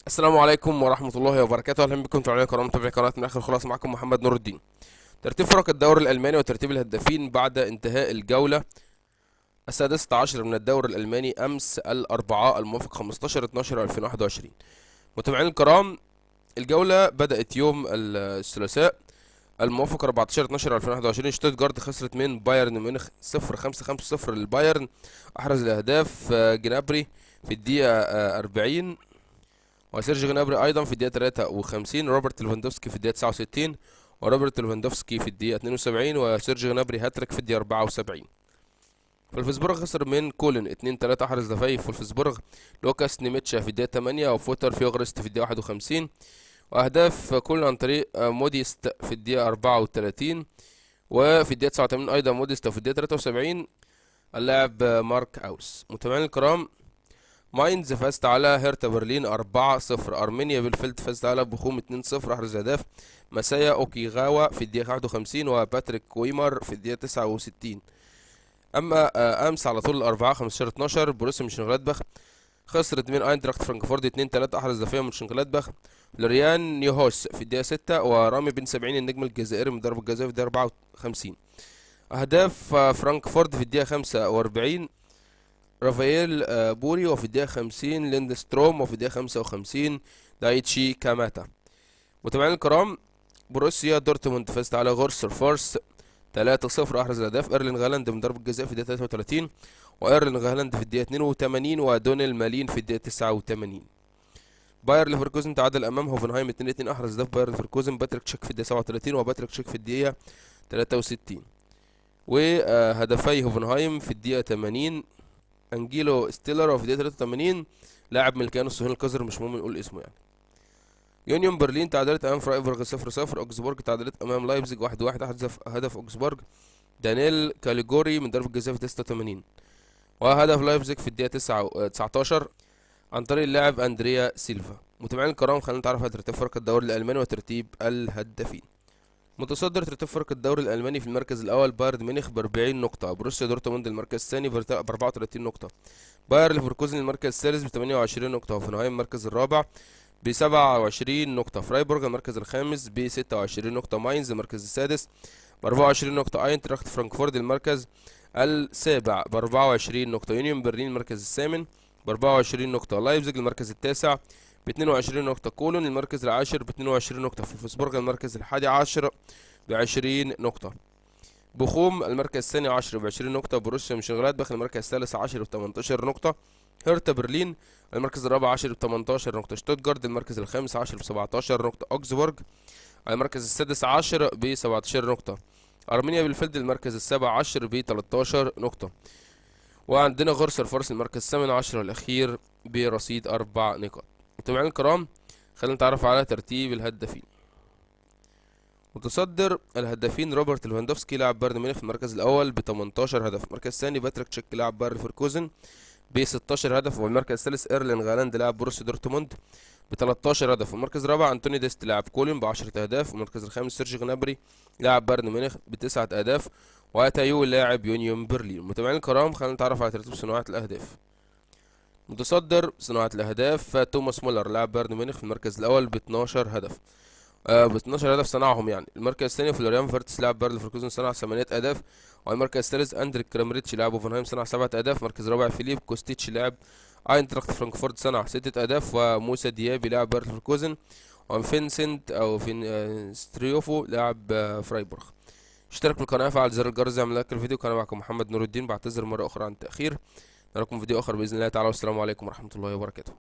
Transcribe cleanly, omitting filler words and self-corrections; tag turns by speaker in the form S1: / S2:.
S1: السلام عليكم ورحمة الله وبركاته. أهلا بكم متابعينا الكرام، متابعي قناة من آخر خلاص. معكم محمد نور الدين. ترتيب فرق الدوري الألماني وترتيب الهدافين بعد انتهاء الجولة السادسة عشر من الدوري الألماني أمس الأربعاء الموافق 15/12/2021. متابعينا الكرام، الجولة بدأت يوم الثلاثاء الموافق 14/12/2021. شتوتجارت خسرت من بايرن ميونخ 0-5 للبايرن. أحرز الأهداف جنابري في الدقيقة 40، وسيرجي جنابري ايضا في الدقيقه 53، روبرت ليفاندوفسكي في الدقيقه 69، وروبرت ليفاندوفسكي في الدقيقه 72، وسيرجي جنابري هاتريك في الدقيقه 74. فولفسبورغ خسر من كولن 2-3. احرز دفاعي فولفسبورغ لوكاس نيميتشا في الدقيقه 8، وفوتر فيوغرست في الدقيقه 51. واهداف كولن عن طريق موديست في الدقيقه 34، وفي الدقيقه 89 ايضا موديست، وفي الدقيقه 73 اللاعب مارك اوس. متابعينا الكرام، ماينز فازت على هيرتا برلين 4-0. ارمينيا بيلفيلد فازت على بوخوم 2-0. احرز هداف مسايا اوكيغاوا في الدقيقة 51، وباتريك كويمر في الدقيقة 69. اما امس على طول الاربعاء 15/12 بروسيا مونشنجلادباخ خسرت من اينتراخت فرانكفورت 2-3. احرز هدفيا مونشنجلادباخ لوريان نيوهوس في الدقيقة 6، ورامي بن 70 النجم الجزائري من ضربة جزاء في الدقيقة 54. اهداف فرانكفورت في الدقيقة 45 رافائيل بوري، وفي الدقيقة 50 ليندستروم، وفي الدقيقة 55 دايتشي كاماتا. متابعينا الكرام، بروسيا دورتموند فازت على غورسر فورس 3-0. أحرز الأهداف إيرلين غالاند من ضربة جزاء في الدقيقة 33، وإيرلين غالاند في الدقيقة 82، ودونيل مالين في الدقيقة 89. باير ليفركوزن تعادل أمام هوفنهايم 2-2. أحرز هدف باير ليفركوزن باتريك تشيك في الدقيقة 37، وباتريك تشيك في الدقيقة 63. وهدفي هوفنهايم في الدقيقة 80 انجيلو ستيلر، وفي دقيقة 83 لاعب من الكيان الصهيوني القذر مش مهم نقول اسمه يعني. يونيون برلين تعادلت امام فرايبورغ 0-0. اوكسبورج تعادلت امام لايبزيج 1-1. هدف اوكسبورج دانيل كاليجوري من ضربة جزاء في 86، وهدف لايبزيج في الدقيقة 19 عن طريق اللاعب اندريا سيلفا. متابعينا الكرام، خلينا نتعرف على ترتيب فرق الدوري الالماني وترتيب الهدافين. متصدر ترتيب فرق الدوري الالماني في المركز الاول بايرن ميونخ ب 40 نقطه، بروسيا دورتموند المركز الثاني ب 34 نقطه، باير ليفركوزن المركز الثالث ب 28 نقطه، هوفنهايم المركز الرابع ب 27 نقطه، فرايبورغ المركز الخامس ب 26 نقطه، ماينز المركز السادس ب 24 نقطه، اينتراخت فرانكفورت المركز السابع ب 24 نقطه، يونيون برلين المركز الثامن ب 24 نقطه، لايبزيج المركز التاسع ب 22 نقطة، كولون المركز العاشر ب 22 نقطة، فولفسبورغ المركز الحادي عشر ب 20 نقطة، بوخوم المركز الثاني عشر ب 20 نقطة، بروسيا مönchengladbach المركز الثالث عشر ب 18 نقطة، هيرتا برلين المركز الرابع عشر ب 18 نقطة، شتوتجارت المركز الخامس عشر ب 17 نقطة، أوكسبورغ المركز السادس عشر ب 17 نقطة، أرمينيا بلفيلد المركز السابع عشر ب 13 نقطة، وعندنا غرسر فارس المركز الثامن عشر الأخير برصيد 4 نقاط. متابعينا الكرام، خلينا نتعرف على ترتيب الهدافين. متصدر الهدافين روبرت ليفاندوفسكي لاعب بايرن ميونخ في المركز الاول ب 18 هدف، المركز الثاني باتريك تشيك لاعب باير ليفركوزن ب 16 هدف، والمركز الثالث ايرلين غالاند لاعب بروسيا دورتموند ب 13 هدف، والمركز الرابع انتوني ديست لاعب كولن ب 10 اهداف، والمركز الخامس سيرجي غنابري لاعب بايرن ميونخ ب9 اهداف، واتايو لاعب يونيون برلين. متابعينا الكرام، خلينا نتعرف على ترتيب صناعة الاهداف. متصدر صناعة الاهداف توماس مولر لاعب بايرن ميونخ في المركز الاول ب 12 هدف، ب 12 هدف صنعهم يعني. المركز الثاني فلوريان فيرتس لاعب باير ليفركوزن صنع 8 اهداف، والمركز الثالث اندريك كرامريتش لاعب اوفنهايم صنع 7 اهداف، المركز الرابع فيليب كوستيتش لاعب اينتراخت فرانكفورت صنع 6 اهداف، وموسى ديابي لاعب باير ليفركوزن، وفينسنت او ستريوفو لاعب فرايبورغ. اشترك في القناه، فعل زر الجرس، اعمل لايك للفيديو. كان معكم محمد نور الدين، بعتذر مره اخرى عن التاخير. نراكم في فيديو اخر باذن الله تعالى، والسلام عليكم ورحمه الله وبركاته.